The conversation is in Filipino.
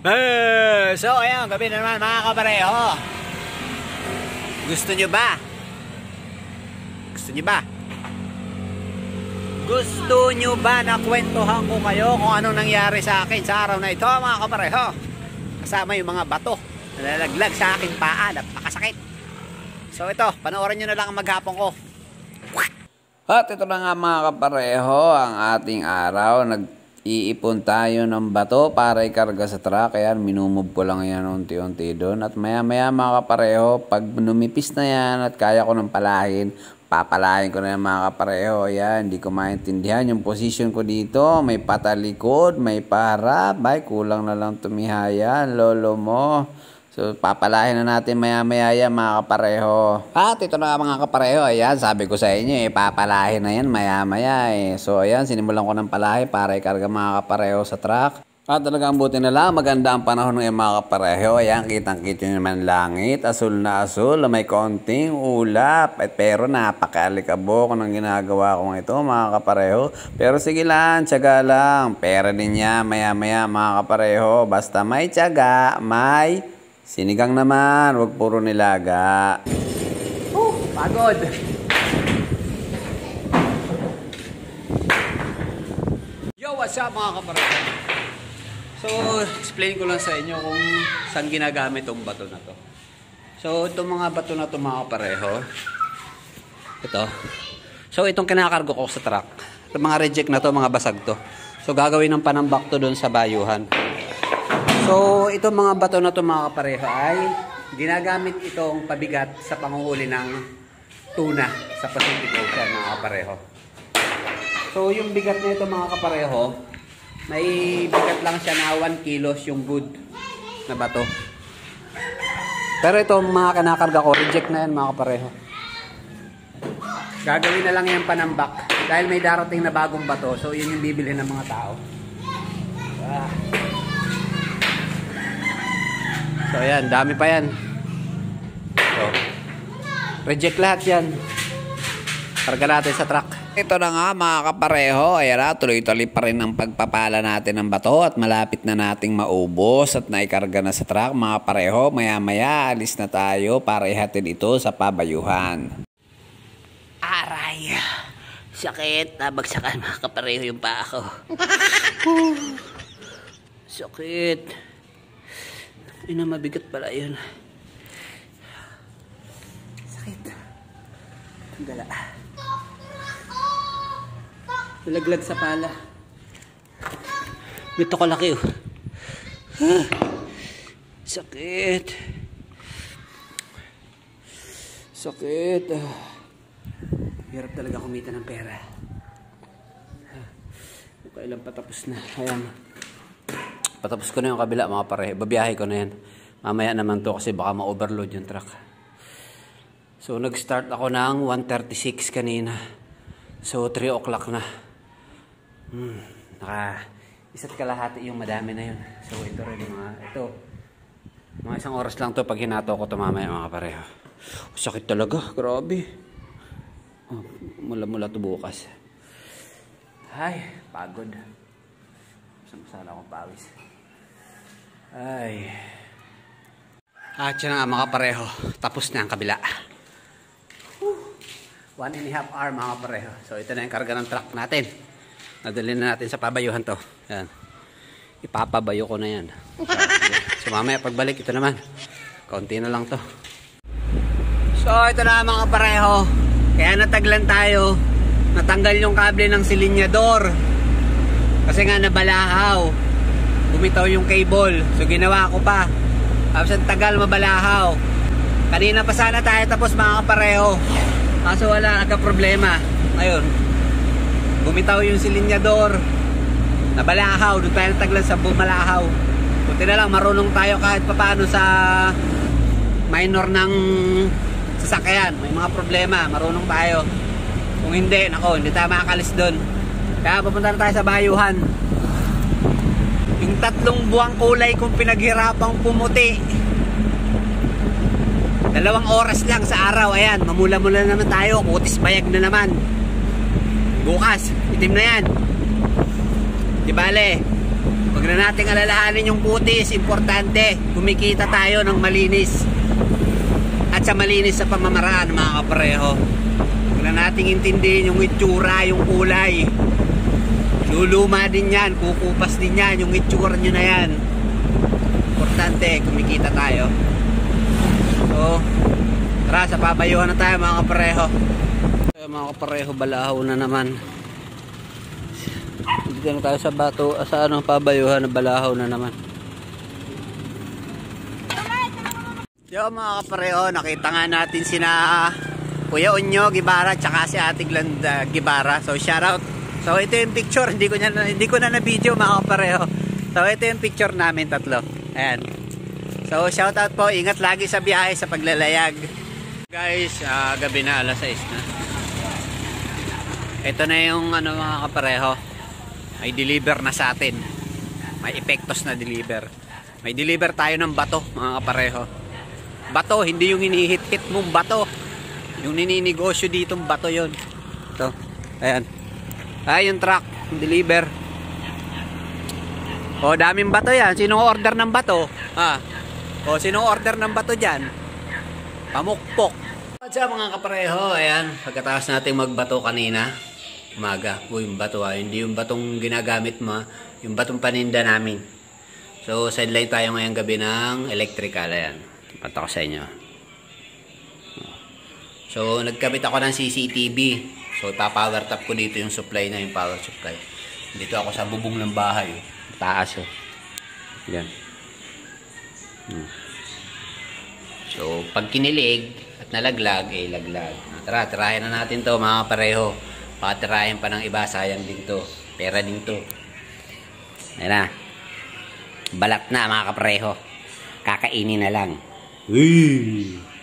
So ayan, gabi na naman mga kapareho. Gusto nyo ba? Gusto nyo ba? Gusto nyo ba na kwentuhan ko kayo kung anong nangyari sa akin sa araw na ito mga kapareho? Kasama yung mga bato nalalaglag sa aking paa, napakasakit. So ito, panoorin nyo na lang ang maghapon ko. At ito na nga mga kapareho, ang ating araw. Nag-iipon tayo ng bato para ikarga sa truck. Ayan, minumove ko lang yan unti-unti doon. At maya-maya mga kapareho, pag numipis na yan at kaya ko ng palahin, papalahin ko na yan mga kapareho. Ayan, hindi ko maintindihan yung position ko dito. May patalikod, may paharap. Ay, kulang na lang tumihaya, lolo mo. So, papalahin na natin maya-maya yan mga kapareho. At ito na mga kapareho, ayan, sabi ko sa inyo, papalahin na yan maya-maya eh. So, ayan, sinimulan ko ng palahin para ikarga mga kapareho sa truck. At talagang buti na lang, maganda ang panahon ng mga kapareho. Ayan, kitang-kita nyo naman langit, asul na asul, may konting ulap. Pero napaka-alikabok ng ginagawa kong ito mga kapareho. Pero sige lang, tiyaga lang. Pera din yan maya-maya mga kapareho. Basta may tiyaga, may sinigang naman, wag puro nilaga. Pagod. Yo, what's up mga kapareho? So, explain ko lang sa inyo kung saan ginagamit itong bato na to. So, itong mga bato na to mga kapareho. Ito. So, itong kinakargo ko sa truck. Itong mga reject na to, mga basag to. So, gagawin ng panambak to doon sa bayuhan. So, itong mga bato na ito mga kapareho ay ginagamit itong pabigat sa panguhuli ng tuna sa Pacific Ocean mga kapareho. So, yung bigat na ito mga kapareho, may bigat lang siya na 1 kilos yung good na bato. Pero itong mga kinakarga ko, reject na yan mga kapareho. Gagawin na lang yung panambak dahil may darating na bagong bato. So, yun yung bibili ng mga tao. So ayan, dami pa yan. So, reject lahat yan. Karga natin sa truck. Ito na nga mga kapareho, ayan na, tuloy-tuloy pa rin ang pagpapala natin ng bato at malapit na nating maubos at naikarga na sa truck mga kapareho. Maya-maya, alis na tayo para ihatid ito sa pabayuhan. Aray, sakit. Nabagsakan mga kapareho yung paa ko. Sakit. Ina, mabigat pala yun. Sakit. Gala. Nalaglag sa pala. Bito ko laki oh. Sakit. Sakit. Hirap talaga kumita ng pera. Kailan patapos na. Ayan. Patapos ko na yung kabila mga pare. Babiyahe ko na yan. Mamaya naman to kasi baka ma-overload yung truck. So nag-start ako ng 1:36 kanina. So 3 o'clock na. Naka isa't kalahati yung madami na yun. So ito rin mga isang oras lang to pag hinato ko to mamaya mga pareho. Sakit talaga. Grabe. Mula-mula to bukas. Ay, pagod. Sana akong pawis. Ay. At yun nga mga pareho. Tapos na ang kabila. 1.5 hour mga pareho. So ito na yung karga ng truck natin. Nadali na natin sa pabayuhan to. Yan. Ipapabayo ko na yan. So mamaya pagbalik ito naman. Kaunti na lang to. So ito na mga pareho. Kaya nataglan tayo. Natanggal yung kable ng silinyador. Kasi nga nabalahaw. Bumitaw yung cable. So ginawa ko pa. Tapos ang tagal mabalahaw. Kanina pa sana tayo tapos mga kapareho. Kaso wala nagka-problema. Ngayon, bumitaw yung silinyador. Nabalahaw. Doon tayo nataglan sa bumalahaw. Buti na lang marunong tayo kahit papaano sa minor ng sasakyan. May mga problema. Marunong tayo. Kung hindi, nako, hindi tayo makakalis doon. Kaya pupunta na tayo sa bayuhan. Yung 3 buwang kulay kung pinaghirapang pumuti. 2 oras lang sa araw. Ayan, mamula-mula naman tayo. Kutis bayag na naman. Bukas, itim na yan. Di bale, pag Huwag na nating alalahanin yung kutis. Importante, kumikita tayo ng malinis. At sa malinis sa pamamaraan, mga kapareho. Huwag na nating intindihin yung itsura, yung kulay. Luluma din yan, kukupas din yan, yung itsura nyo na yan. Importante, kumikita tayo. So, tara, sa pabayuhan na tayo mga kapareho. Mga kapareho, balahaw na naman. Dito na tayo sa bato, sa pabayuhan na balahaw na naman. Yo mga kapareho, nakita nga natin sina Kuya Unyo Gibara tsaka si Ate Glenda Gibara. So shoutout. So ito yung picture, hindi ko na na-video mga kapareho. So ito yung picture namin tatlo. Ayan. So shoutout po, ingat lagi sa biyahe sa paglalayag. Guys, gabi na, alas 6 na. Ito na yung mga kapareho. May deliver na sa atin. May epektos na deliver. May deliver tayo ng bato mga kapareho. Bato, hindi yung hinihit-hit mong bato. Yung nininegosyo ditong bato yon. Ito, ayan. Yung truck, deliver. O, daming bato yan. Sinong order ng bato? O, sinong order ng bato dyan? Pamukpok. At sa mga kapareho, ayan. Pagkatapos natin magbato kanina, umaga. Yung bato hindi yung batong ginagamit mo, yung batong paninda namin. So, sideline tayo ngayong gabi ng electrical. Ayan. Pata ko sa inyo. So, nagkabit ako ng CCTV. So, ipa-power tap ko dito yung supply na, yung power supply. Dito ako sa bubong ng bahay. Taas yan. So, pag kinilig at nalaglag, laglag. Tara, tirahin na natin to mga pareho. Pakatirahin pa ng iba, sayang din to. Pera din to. Ayan na. Balat na mga kapareho. Kakainin na lang. Uy!